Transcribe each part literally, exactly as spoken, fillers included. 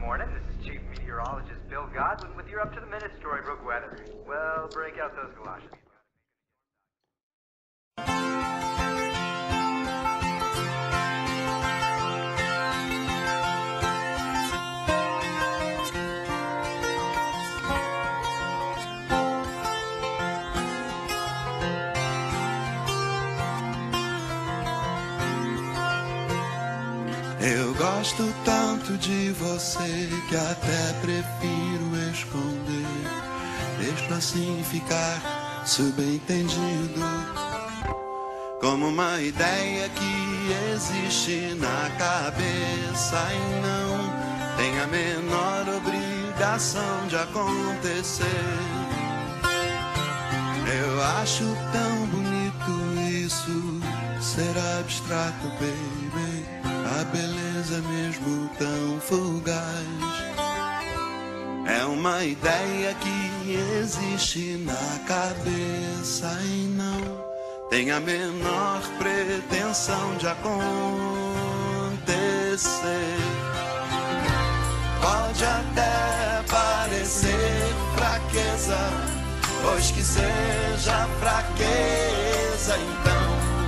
morning. This is Chief Meteorologist Bill Godwin with your up-to-the-minute Storybrooke weather. Well, break out those galoshes. Eu gosto tanto de você que até prefiro esconder. Deixo assim ficar subentendido, como uma ideia que existe na cabeça e não tem a menor obrigação de acontecer. Eu acho tão bonito isso, ser abstrato, baby. A beleza mesmo tão fugaz é uma ideia que existe na cabeça e não tem a menor pretensão de acontecer. Pode até parecer fraqueza, pois que seja fraqueza, então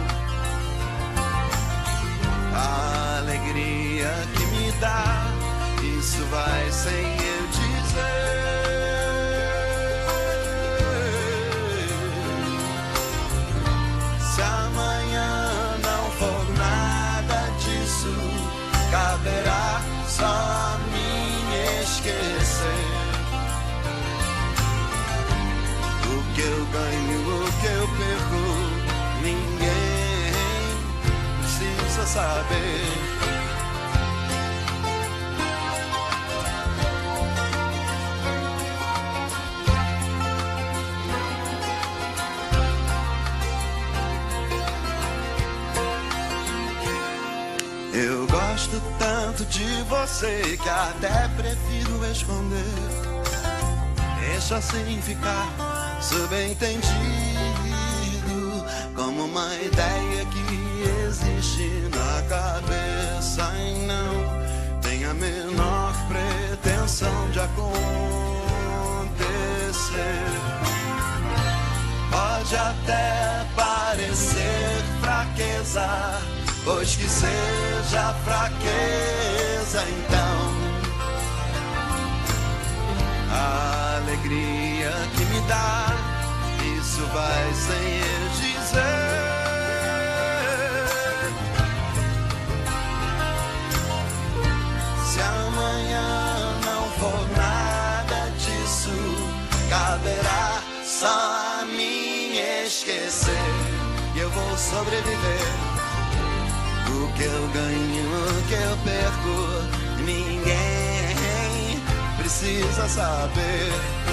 a alegria que me dá, isso vai sem eu dizer. Se amanhã não for nada disso, caberá só a mim esquecer. O que eu ganho, o que eu perco, ninguém precisa saber. Eu gosto tanto de você que até prefiro esconder. Deixa assim ficar subentendido, como uma ideia que existe na cabeça e não tem a menor pretensão de acontecer. Pode até parecer fraqueza, pois que seja fraqueza, então a alegria que me dá, isso vai sem eu dizer. Se amanhã não for nada disso, caberá só a mim esquecer. E eu vou sobreviver. O que eu ganho, o que eu perco, ninguém precisa saber.